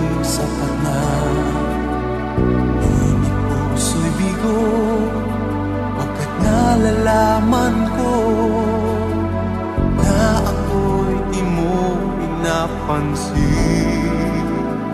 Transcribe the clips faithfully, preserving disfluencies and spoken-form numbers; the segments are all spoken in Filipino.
sapat na. Ini puso'y bigo pagkat nalalaman ko na ako'y di mo pinapansin.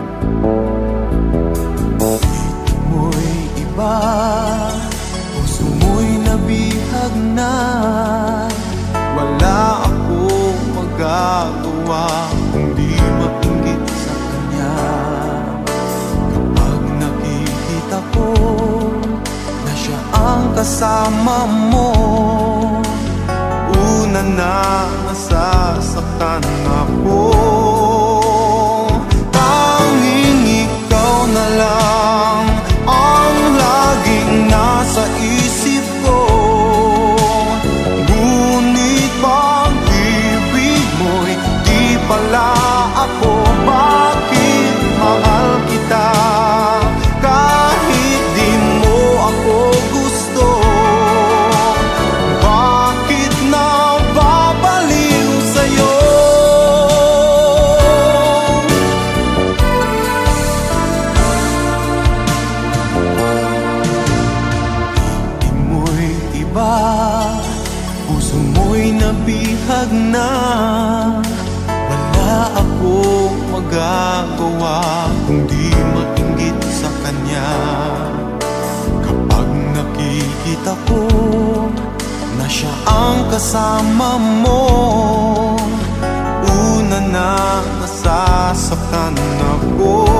Dito mo'y iba, puso mo'y nabihag na. Wala akong magagawa kundi mainggit sa kanya. Kapag nakikita ko na siya ang kasama mo, una na nasasaktan ako. Tanging ikaw na lang ang laging nasa isip ko. Ngunit pag-ibig mo'y di pala ako. Bakit mahal kita kahit di mo ako gusto? Bakit nababaliw sa'yo? Di mo'y iba, puso mo'y nabihag na. Wala akong magagawa kundi mainggit sa kanya. Kapag nakikita ko na siya ang kasama mo, una na nasasaktan ako.